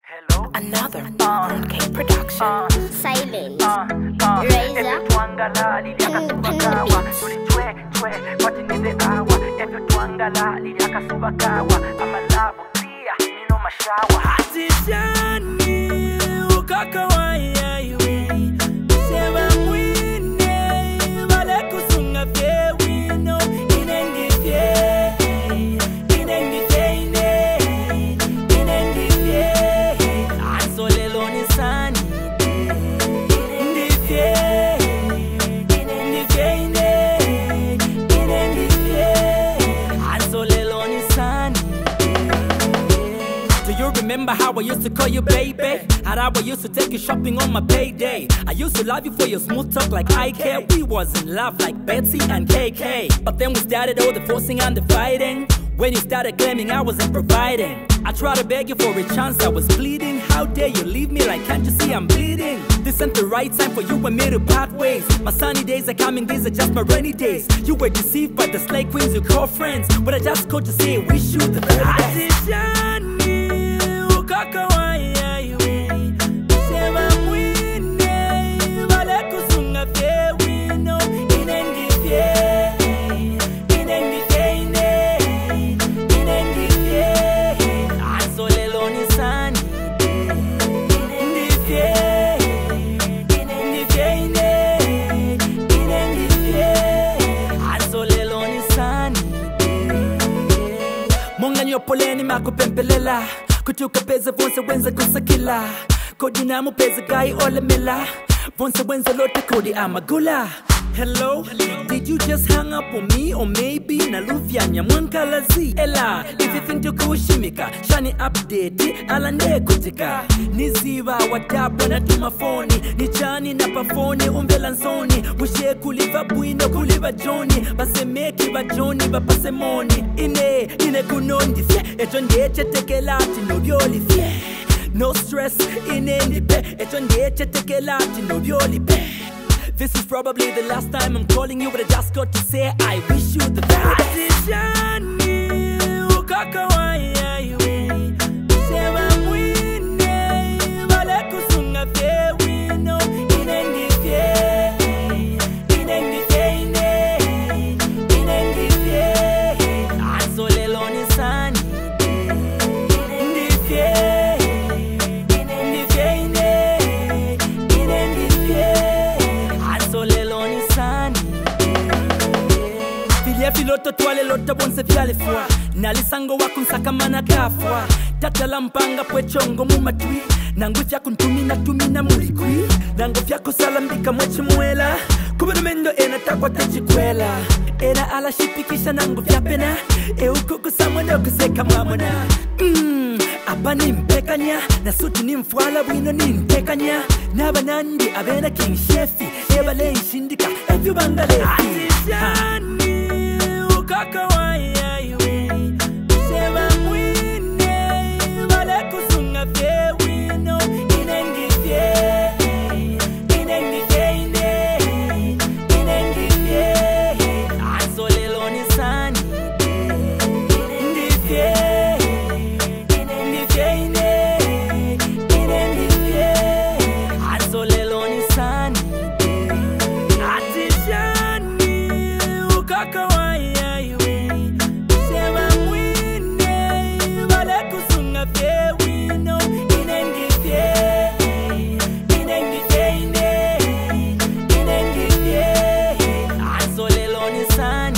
Hello? Another Ron Kay production. Silentt Erazor. Twangala, lilya akasuba kawa. Tuli chwe, kwati Efyo twangala, lilya akasuba kawa. Amalabo clear, mino mashawa. Ati Shani, ukokowaya iwe. Bamwine, balekusungafye bwino. Ndifye, Anso lelo ni sani. Ndifye. Remember how I used to call you baby? How I used to take you shopping on my payday? I used to love you for your smooth talk like I care. We was in love like Betsy and KK. But then we started all the forcing and the fighting. When you started claiming I wasn't providing, I tried to beg you for a chance, I was bleeding. How dare you leave me like, can't you see I'm bleeding? This ain't the right time for you and me to part ways. My sunny days are coming, these are just my rainy days. You were deceived by the slay queens you call friends, but I just called to say wish you the very best. Atishani, ukokowaya iwe. Bamwine, balekusungafye bwino. Anso lelo ni sani. Anso lelo ni sani. Monga nyopoleni makupempelela. Kutuka peza vonse wenza kusakila. Kodi namu peza gai ole mila. Vonse wenza lote kodi amagula. Hello? Did you just hang up on me? Or maybe na lufyanya mwankalazi ela. If you think you kushimika Shani update ala ne kutika. Niziva watabu na tumafoni. Nichani na pafoni umbelansoni. Bushe kuliva bwino kuliva joni. Basemeki bajoni bapasemoni. Ine kunondifye. Echo ndeche tekelati no vyolifye. No stress ndifye. Echo ndeche tekelati no vyolifye. This is probably the last time I'm calling you, but I just got to say I wish you the best. Atishani, ukokowaya iwe. Bamwine, balekusungafye bwino. Ndifye. Anso lelo ni sani. Ndifye. Filoto twale lota bonse vyale fwa. Nalisango wakunsakamana kafwa. Tatala mpanga pwechongo mumatwi. Nangufya kuntumina tumina mulikwi. Nangufya kusalambika mwechi mwela. Kubanomendo ena takwa techikwela. Ena ala shipikisha nangufya pena. Ukoko samwenda kuseka mwamona. Apa ni mpekanya. Na suti ni mfwala bwino ni mpekanya. Naba nandi abena king shefi. Eba le inshindika Efyo bangale. Atishani, ukokowaya iwe. Bamwine, balekusungafye bwino. Anso lelo ni sani. Ndifye. Anso lelo ni sani. Atishani, ukokowaya iwe. Bamwine, balekusungafye bwino. Anso lelo ni sani.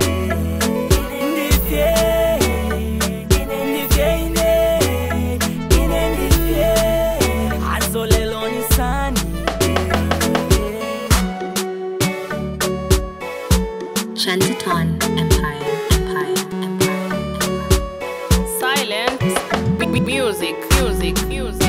Anso lelo ni sani. Chant It On Empire. Silentt music.